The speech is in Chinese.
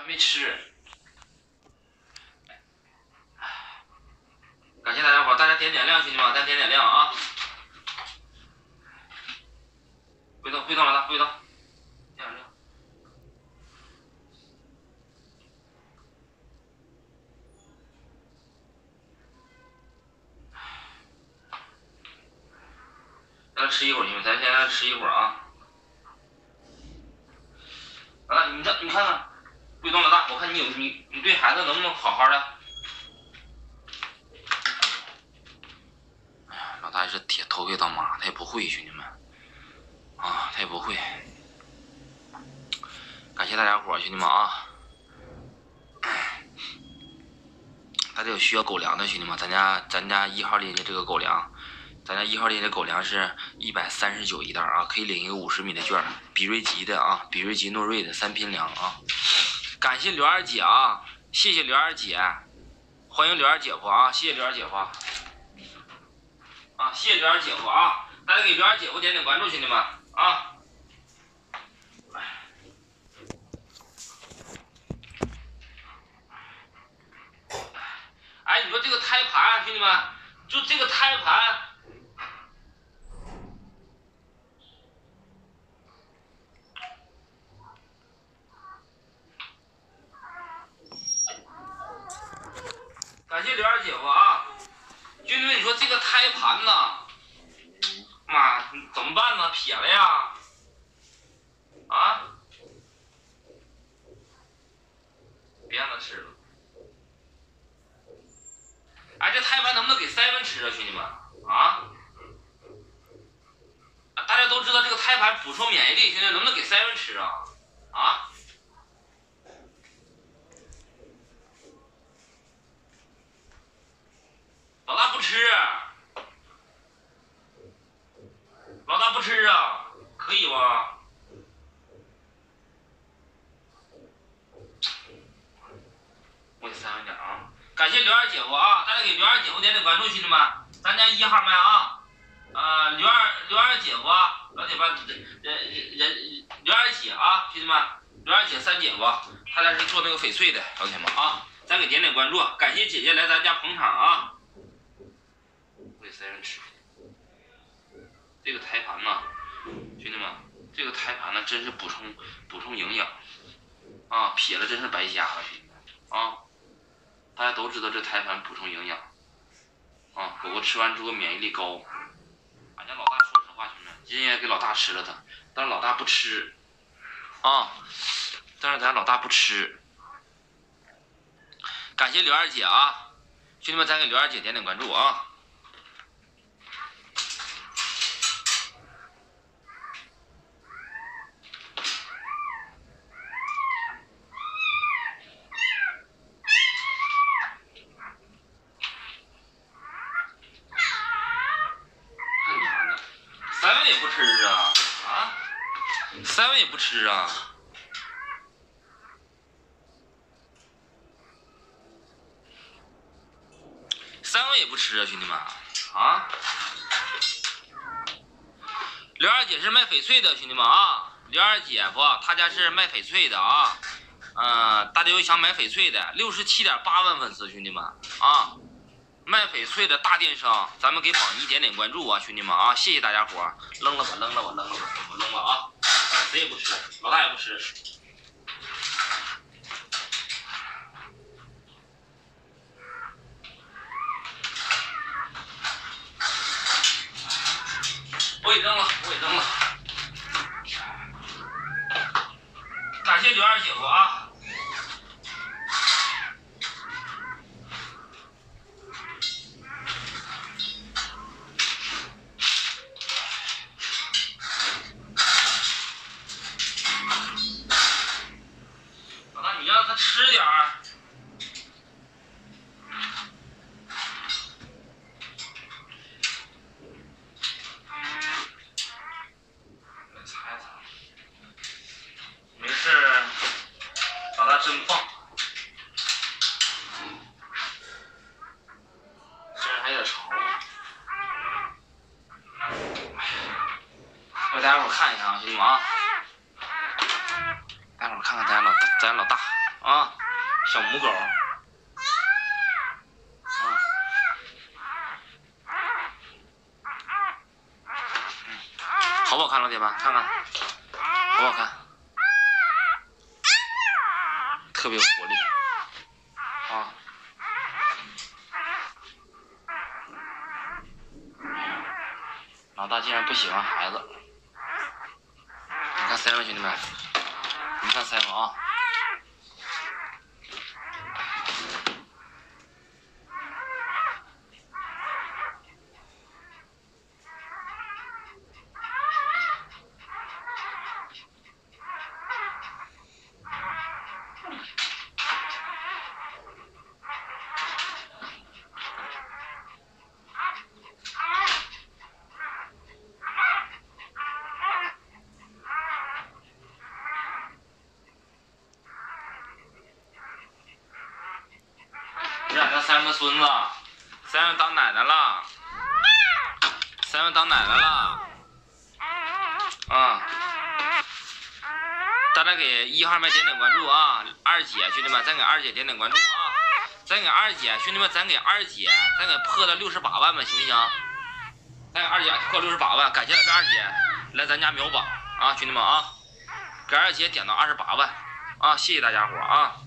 没吃。感谢大家伙，大家点亮，兄弟们，咱点亮啊！回头老大，回头，点亮。咱吃一会儿，兄弟们，咱先吃一会儿啊。老大，你看看，不许动，老大，我看你对孩子能不能好好的？哎呀，老大也是铁头回当妈，他也不会，兄弟们，啊，他也不会。感谢大家伙，兄弟们啊！大家有需要狗粮的兄弟们，咱家1号链接这个狗粮。咱家1号链接狗粮是139一袋啊，可以领一个50米的券，比瑞吉的啊，比瑞吉诺瑞的3拼粮啊。感谢刘二姐啊，谢谢刘二姐，欢迎刘二姐夫啊，谢谢刘二姐夫啊，谢谢刘二姐夫啊，大家给刘二姐夫点关注，兄弟们啊。哎，你说这个胎盘，兄弟们，就这个胎盘。感谢刘二姐夫啊，兄弟们，你说这个胎盘呢，妈怎么办呢？撇了呀？啊？别让他吃了。哎，这胎盘能不能给7吃啊，兄弟们？啊？大家都知道这个胎盘补充免疫力，兄弟们能不能给7吃啊？啊？老大不吃，老大不吃啊，可以吗？我给3点啊！感谢刘二姐夫啊，大家给刘二姐夫点关注，兄弟们，咱家1号麦啊，刘二姐夫啊，老铁们，刘二姐啊，兄弟们，刘二姐3姐夫，他俩是做那个翡翠的，老铁们啊，咱给点关注，感谢姐姐来咱家捧场啊！我给7吃。这个胎盘呢，兄弟们，这个胎盘呢，真是补充营养啊，撇了真是白瞎了，兄弟们啊！大家都知道这胎盘补充营养啊，狗狗吃完之后免疫力高。俺家老大说实话，兄弟们，今天给老大吃了它，但是老大不吃啊，咱老大不吃。感谢刘二姐啊，兄弟们，咱给刘二姐点关注啊！7也不吃啊，7也不吃啊，兄弟们啊！刘二姐是卖翡翠的，兄弟们啊！刘二姐夫他家是卖翡翠的啊，大家有想买翡翠的，67.8万粉丝，兄弟们啊！卖翡翠的大电商，咱们给榜一点关注啊，兄弟们啊！谢谢大家伙，扔了吧啊！谁也不吃，老大也不吃。我给扔了。感谢刘二姐夫啊！老大，你让他吃点儿。没事，老大真棒，虽然还有点潮。让大家伙看一下啊，兄弟们啊，大家伙看看咱老大啊，小母狗。好不好看，老铁们？看看，好不好看？特别有活力啊！老大竟然不喜欢孩子，你看腮帮兄弟们，你看腮帮啊！这两个三个孙子，三个当奶奶了，三个当奶奶了，啊！大家给1号麦点点关注啊！二姐兄弟们，咱给二姐点点关注啊！咱给二姐兄弟们，咱给二姐，咱给破了68万吧，行不行？咱给二姐破68万，感谢咱二姐来咱家秒榜啊，兄弟们啊！给二姐点到28万啊！谢谢大家伙啊！